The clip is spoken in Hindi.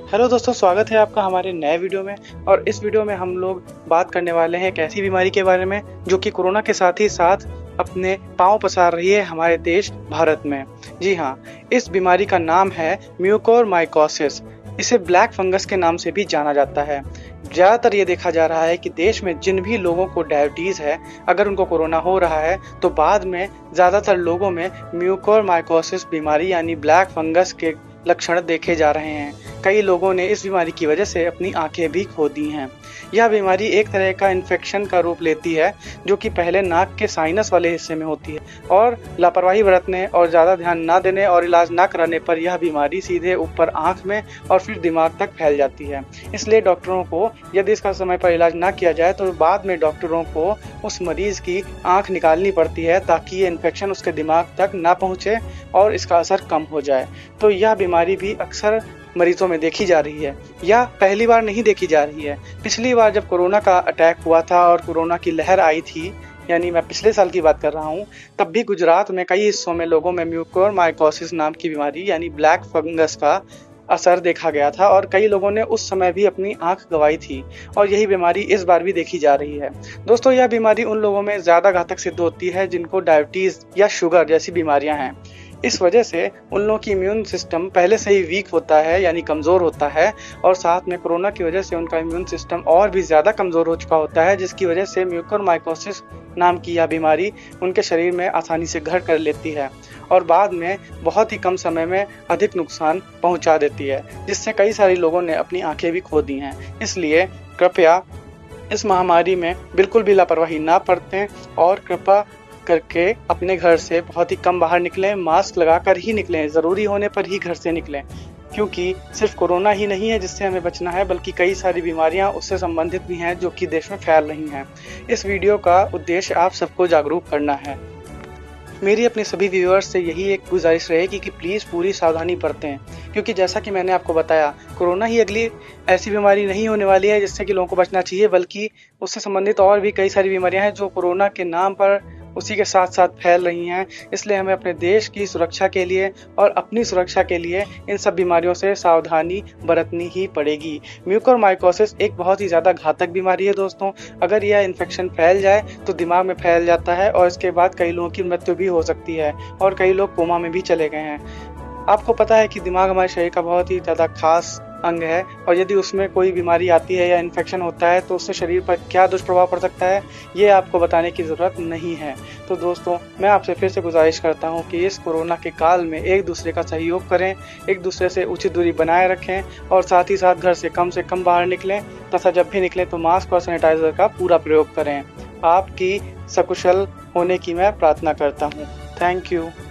हेलो दोस्तों, स्वागत है आपका हमारे नए वीडियो में। और इस वीडियो में हम लोग बात करने वाले हैं एक ऐसी बीमारी के बारे में जो कि कोरोना के साथ ही साथ अपने पांव पसार रही है हमारे देश भारत में। जी हाँ, इस बीमारी का नाम है म्यूकोरमाइकोसिस। इसे ब्लैक फंगस के नाम से भी जाना जाता है। ज़्यादातर ये देखा जा रहा है कि देश में जिन भी लोगों को डायबिटीज़ है, अगर उनको कोरोना हो रहा है तो बाद में ज़्यादातर लोगों में म्यूकोरमाइकोसिस बीमारी यानी ब्लैक फंगस के लक्षण देखे जा रहे हैं। कई लोगों ने इस बीमारी की वजह से अपनी आंखें भी खो दी हैं। यह बीमारी एक तरह का इन्फेक्शन का रूप लेती है जो कि पहले नाक के साइनस वाले हिस्से में होती है और लापरवाही बरतने और ज़्यादा ध्यान ना देने और इलाज ना कराने पर यह बीमारी सीधे ऊपर आंख में और फिर दिमाग तक फैल जाती है। इसलिए डॉक्टरों को यदि इसका समय पर इलाज ना किया जाए तो बाद में डॉक्टरों को उस मरीज की आंख निकालनी पड़ती है ताकि ये इन्फेक्शन उसके दिमाग तक ना पहुँचे और इसका असर कम हो जाए। तो यह बीमारी भी अक्सर मरीजों में देखी जा रही है या पहली बार नहीं देखी जा रही है। पिछली बार जब कोरोना का अटैक हुआ था और कोरोना की लहर आई थी, यानी मैं पिछले साल की बात कर रहा हूँ, तब भी गुजरात में कई हिस्सों में लोगों में म्यूकोरमाइकोसिस नाम की बीमारी यानी ब्लैक फंगस का असर देखा गया था और कई लोगों ने उस समय भी अपनी आंख गंवाई थी। और यही बीमारी इस बार भी देखी जा रही है। दोस्तों, यह बीमारी उन लोगों में ज़्यादा घातक सिद्ध होती है जिनको डायबिटीज़ या शुगर जैसी बीमारियां हैं। इस वजह से उन लोगों की इम्यून सिस्टम पहले से ही वीक होता है यानी कमज़ोर होता है और साथ में कोरोना की वजह से उनका इम्यून सिस्टम और भी ज़्यादा कमज़ोर हो चुका होता है, जिसकी वजह से म्यूकोरमाइकोसिस नाम की यह बीमारी उनके शरीर में आसानी से घर कर लेती है और बाद में बहुत ही कम समय में अधिक नुकसान पहुंचा देती है, जिससे कई सारे लोगों ने अपनी आंखें भी खो दी हैं। इसलिए कृपया इस महामारी में बिल्कुल भी लापरवाही ना बरतें और कृपा करके अपने घर से बहुत ही कम बाहर निकलें, मास्क लगाकर ही निकलें, ज़रूरी होने पर ही घर से निकलें, क्योंकि सिर्फ कोरोना ही नहीं है जिससे हमें बचना है, बल्कि कई सारी बीमारियां उससे संबंधित भी हैं जो कि देश में फैल रही हैं। इस वीडियो का उद्देश्य आप सबको जागरूक करना है। मेरी अपने सभी व्यूअर्स से यही एक गुजारिश रहेगी कि प्लीज़ पूरी सावधानी बरतें, क्योंकि जैसा कि मैंने आपको बताया, कोरोना ही अगली ऐसी बीमारी नहीं होने वाली है जिससे कि लोगों को बचना चाहिए, बल्कि उससे संबंधित और भी कई सारी बीमारियां हैं जो कोरोना के नाम पर उसी के साथ साथ फैल रही हैं। इसलिए हमें अपने देश की सुरक्षा के लिए और अपनी सुरक्षा के लिए इन सब बीमारियों से सावधानी बरतनी ही पड़ेगी। म्यूकोरमाइकोसिस एक बहुत ही ज़्यादा घातक बीमारी है दोस्तों। अगर यह इन्फेक्शन फैल जाए तो दिमाग में फैल जाता है और इसके बाद कई लोगों की मृत्यु भी हो सकती है और कई लोग कोमा में भी चले गए हैं। आपको पता है कि दिमाग हमारे शरीर का बहुत ही ज़्यादा खास अंग है और यदि उसमें कोई बीमारी आती है या इन्फेक्शन होता है तो उससे शरीर पर क्या दुष्प्रभाव पड़ सकता है, ये आपको बताने की ज़रूरत नहीं है। तो दोस्तों, मैं आपसे फिर से गुजारिश करता हूँ कि इस कोरोना के काल में एक दूसरे का सहयोग करें, एक दूसरे से उचित दूरी बनाए रखें और साथ ही साथ घर से कम बाहर निकलें तथा जब भी निकलें तो मास्क और सैनिटाइज़र का पूरा प्रयोग करें। आपकी सकुशल होने की मैं प्रार्थना करता हूँ। Thank you.